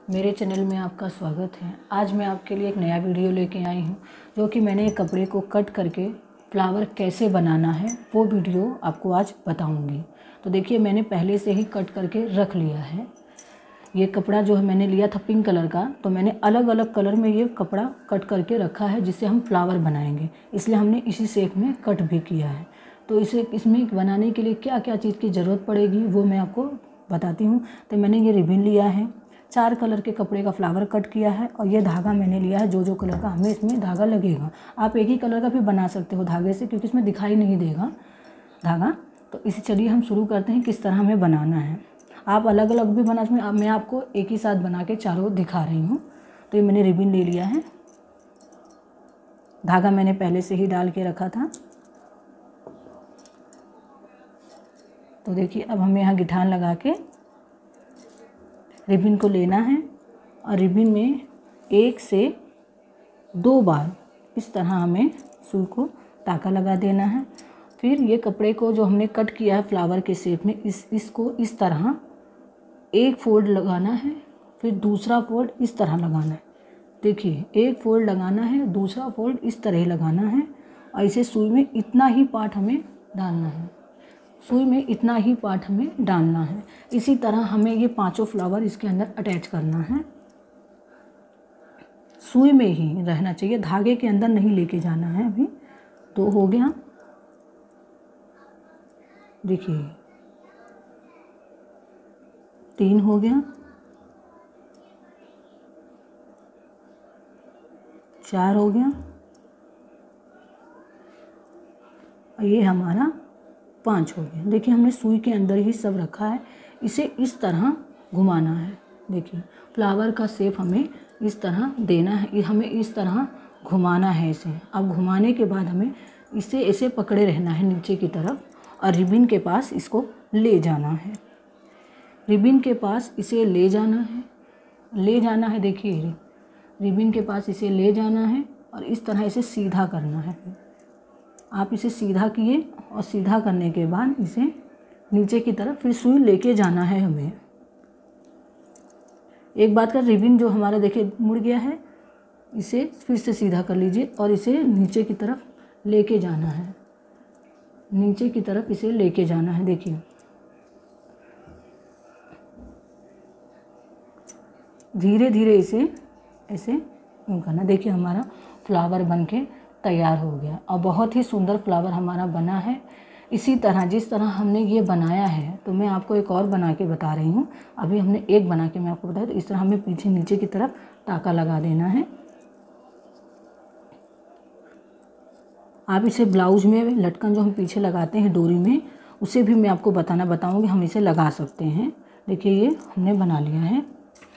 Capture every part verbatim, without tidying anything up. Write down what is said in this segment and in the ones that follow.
मेरे चैनल में आपका स्वागत है। आज मैं आपके लिए एक नया वीडियो लेके आई हूँ, जो कि मैंने एक कपड़े को कट करके फ्लावर कैसे बनाना है वो वीडियो आपको आज बताऊँगी। तो देखिए, मैंने पहले से ही कट करके रख लिया है। ये कपड़ा जो है मैंने लिया था पिंक कलर का, तो मैंने अलग अलग कलर में ये कपड़ा कट करके रखा है जिससे हम फ्लावर बनाएंगे, इसलिए हमने इसी शेप में कट भी किया है। तो इसे इसमें बनाने के लिए क्या क्या चीज़ की ज़रूरत पड़ेगी वो मैं आपको बताती हूँ। तो मैंने ये रिबन लिया है, चार कलर के कपड़े का फ्लावर कट किया है, और ये धागा मैंने लिया है जो जो कलर का हमें इसमें धागा लगेगा। आप एक ही कलर का भी बना सकते हो धागे से, क्योंकि इसमें दिखाई नहीं देगा धागा। तो इसे चलिए हम शुरू करते हैं किस तरह हमें बनाना है। आप अलग अलग भी बना, इसमें मैं आपको एक ही साथ बना के चारों दिखा रही हूँ। तो ये मैंने रिबन ले लिया है, धागा मैंने पहले से ही डाल के रखा था। तो देखिए, अब हमें यहाँ गिठान लगा के रिबन को लेना है, और रिबन में एक से दो बार इस तरह हमें सुई को टाका लगा देना है। फिर ये कपड़े को जो हमने कट किया है फ्लावर के शेप में, इस इसको इस तरह एक फोल्ड लगाना है, फिर दूसरा फोल्ड इस तरह लगाना है। देखिए, एक फोल्ड लगाना है, दूसरा फोल्ड इस तरह लगाना है, और इसे सुई में इतना ही पार्ट हमें डालना है, सुई में इतना ही पार्ट हमें डालना है। इसी तरह हमें ये पांचों फ्लावर इसके अंदर अटैच करना है। सुई में ही रहना चाहिए, धागे के अंदर नहीं लेके जाना है। अभी दो हो गया, देखिए तीन हो गया, चार हो गया, और ये हमारा पाँच हो गया। देखिए, हमने सुई के अंदर ही सब रखा है। इसे इस तरह घुमाना है। देखिए, फ्लावर का शेप हमें इस तरह देना है, हमें इस तरह घुमाना है इसे। अब घुमाने के बाद हमें इसे ऐसे पकड़े रहना है नीचे की तरफ, और रिबन के पास इसको ले जाना है। रिबन के पास इसे ले जाना है, ले जाना है। देखिए, रिबन के पास इसे ले जाना है, और इस तरह इसे सीधा करना है। आप इसे सीधा किए, और सीधा करने के बाद इसे नीचे की तरफ फिर सुई लेके जाना है हमें। एक बात का, रिबन जो हमारा देखिए मुड़ गया है, इसे फिर से सीधा कर लीजिए, और इसे नीचे की तरफ लेके जाना है, नीचे की तरफ इसे लेके जाना है। देखिए, धीरे धीरे इसे ऐसे यूँ करना। देखिए, हमारा फ्लावर बनके तैयार हो गया, और बहुत ही सुंदर फ्लावर हमारा बना है। इसी तरह जिस तरह हमने ये बनाया है, तो मैं आपको एक और बना के बता रही हूँ। अभी हमने एक बना के मैं आपको बताया, तो इस तरह हमें पीछे नीचे की तरफ टाका लगा देना है। आप इसे ब्लाउज में लटकन जो हम पीछे लगाते हैं डोरी में, उसे भी मैं आपको बताना बताऊँगी, हम इसे लगा सकते हैं। देखिए, ये हमने बना लिया है।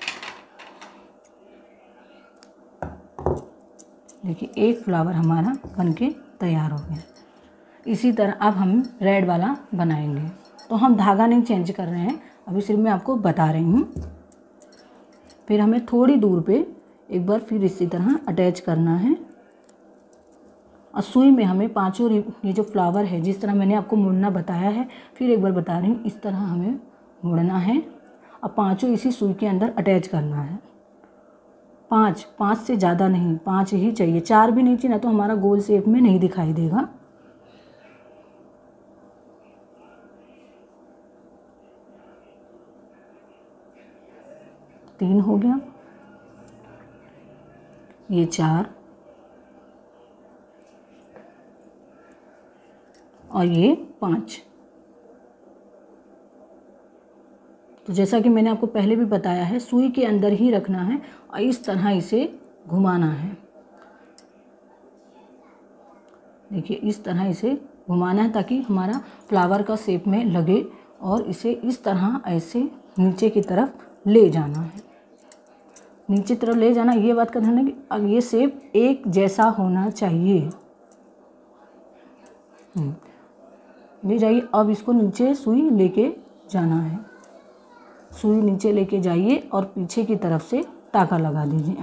देखिए, एक फ्लावर हमारा बनके तैयार हो गया। इसी तरह अब हम रेड वाला बनाएंगे। तो हम धागा नहीं चेंज कर रहे हैं, अभी सिर्फ मैं आपको बता रही हूँ। फिर हमें थोड़ी दूर पे एक बार फिर इसी तरह अटैच करना है, और सुई में हमें पांचों ये जो फ्लावर है, जिस तरह मैंने आपको मुड़ना बताया है, फिर एक बार बता रही हूँ, इस तरह हमें मुड़ना है, और पांचों इसी सुई के अंदर अटैच करना है। पाँच पाँच से ज़्यादा नहीं, पाँच ही चाहिए, चार भी नहीं चाहिए, ना तो हमारा गोल शेप में नहीं दिखाई देगा। तीन हो गया, ये चार, और ये पाँच। तो जैसा कि मैंने आपको पहले भी बताया है, सुई के अंदर ही रखना है, और इस तरह इसे घुमाना है। देखिए, इस तरह इसे घुमाना है ताकि हमारा फ्लावर का शेप में लगे, और इसे इस तरह ऐसे नीचे की तरफ ले जाना है, नीचे तरफ ले जाना। ये बात का ध्यान है कि अब ये शेप एक जैसा होना चाहिए। ले जाइए, अब इसको नीचे सुई लेके जाना है, सुई नीचे लेके जाइए, और पीछे की तरफ से टाका लगा दीजिए।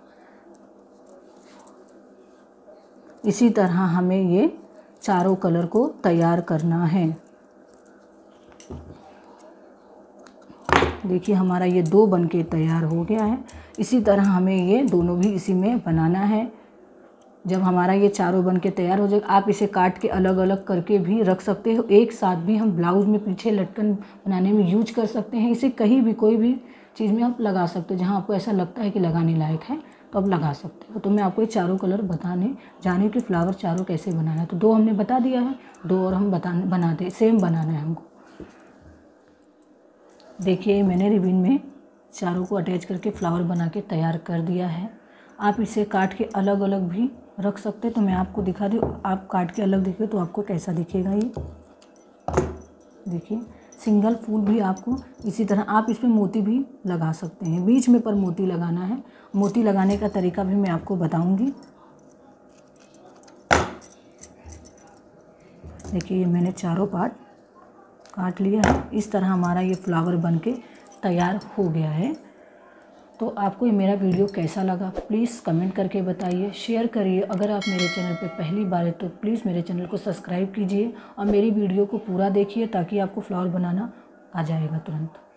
इसी तरह हमें ये चारों कलर को तैयार करना है। देखिए हमारा ये दो बन के तैयार हो गया है। इसी तरह हमें ये दोनों भी इसी में बनाना है। जब हमारा ये चारों बन के तैयार हो जाए, आप इसे काट के अलग अलग करके भी रख सकते हो। एक साथ भी हम ब्लाउज़ में पीछे लटकन बनाने में यूज कर सकते हैं। इसे कहीं भी कोई भी चीज़ में आप लगा सकते हो, जहाँ आपको ऐसा लगता है कि लगाने लायक है तो आप लगा सकते हो। तो मैं आपको ये चारों कलर बताने जाने कि फ्लावर चारों कैसे बनाना है। तो दो हमने बता दिया है, दो और हम बताने बनाते सेम बनाना है हमको। देखिए मैंने रिबन में चारों को अटैच करके फ्लावर बना के तैयार कर दिया है। आप इसे काट के अलग अलग भी रख सकते हैं। तो मैं आपको दिखा दूँ, आप काट के अलग देखिए तो आपको कैसा दिखेगा। ये देखिए सिंगल फूल भी आपको इसी तरह, आप इसमें मोती भी लगा सकते हैं बीच में, पर मोती लगाना है। मोती लगाने का तरीका भी मैं आपको बताऊंगी। देखिए ये मैंने चारों पार्ट काट लिया है। इस तरह हमारा ये फ्लावर बन के तैयार हो गया है। तो आपको ये मेरा वीडियो कैसा लगा प्लीज़ कमेंट करके बताइए, शेयर करिए। अगर आप मेरे चैनल पे पहली बार है तो प्लीज़ मेरे चैनल को सब्सक्राइब कीजिए और मेरी वीडियो को पूरा देखिए ताकि आपको फ्लावर बनाना आ जाएगा तुरंत।